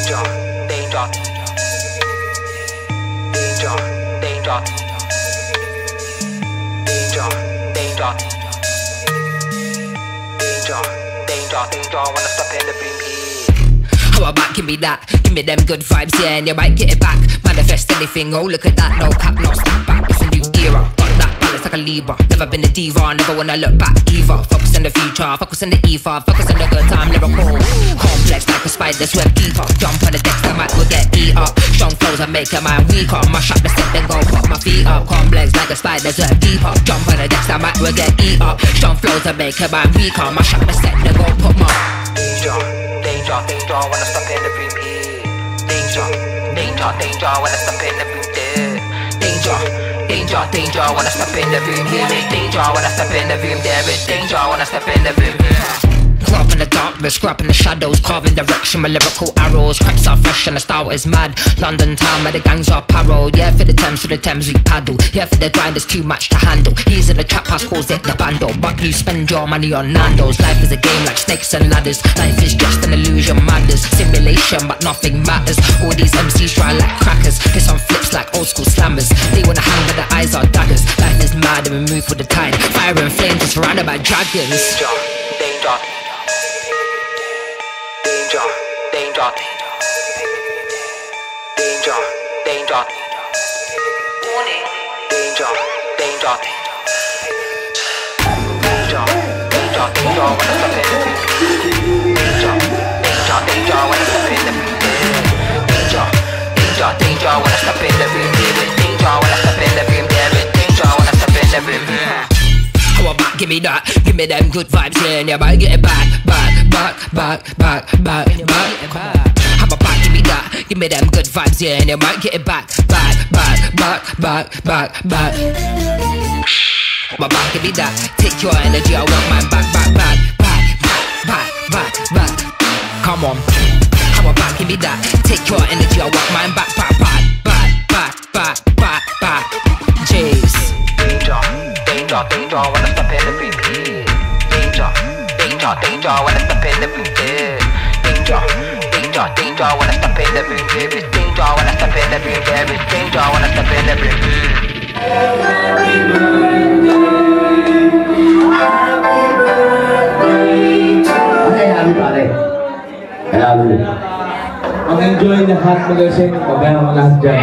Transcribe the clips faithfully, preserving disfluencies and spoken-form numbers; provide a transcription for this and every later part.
Danger, danger, danger, danger, danger, danger, danger, danger, danger. Wanna step in the beam here. How about give me that? Give me them good vibes, yeah, and you might get it back. Manifest anything, oh look at that, no cap, no step back. It's a new era, got that balance like a Libra. Never been a diva, never wanna look back either. Focus on the future, focus on the ether, focus on the good time, lyrical. Complex like a spider, web deeper. Jump on the decks, the mic will get eat up. Strong flows and make a man weaker. Mash up the step, then go put my feet up. Complex like a spider, web deeper. Jump on the decks, the mic will get eat up. Strong flows and make a man weaker. Mash up the step, then go put my danger, danger, danger. Wanna step in the beam here. Danger, danger, danger. Wanna step in the beam there. Danger, danger, danger. Wanna step in the beam here. Danger, wanna step in the beam there. Danger, wanna step in the beam here. Grab in the darkness, grab in the shadows, carving direction with lyrical arrows. Cracks are fresh and the style is mad. London town where the gangs are parole. Yeah, for the Thames, for the Thames we paddle. Yeah, for the grind there's too much to handle. He's in the trap house, calls it the bando. But you spend your money on Nando's. Life is a game like snakes and ladders. Life is just an illusion, madness. Simulation, but nothing matters. All these M Cs try like crackers. Piss on flips like old school slammers. They wanna hang but their eyes are daggers. Life is mad and we move with the tide. Fire and flames is surrounded by dragons. Danger, danger, danger, danger, danger, danger, warning, danger, danger, danger, danger, danger. Wanna step in the beam. Danger, danger, danger. Wanna step in the beam. Danger, danger, danger. Wanna step in the beam. Danger, wanna step in the beam. Danger, wanna step in the beam. How about give me that? Give me them good vibes, yeah, and you might get it back, back, back, back, back, back, back. How about give me that? Give me them good vibes, yeah, and you might get it back, back, back, back, back, back, back. How about give me that? Take your energy, I want mine back, back, back, back, back, back, back, back. Come on. How about give me that? Take your energy, I want mine back, back, back, back, back, back, back, back. Jeez. Danger, danger, danger. Wanna step in the beam here. Danger, danger, danger. Wanna step in the beam there. Danger, danger, danger. Wanna step in the beam here. Danger, wanna step in the beam there. Danger, wanna step in the beam Okay, everybody. Everybody. Mag-enjoy lahat, mag-sing, mabayang lahat dyan.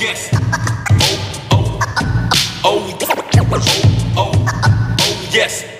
Oh, oh, oh, yes.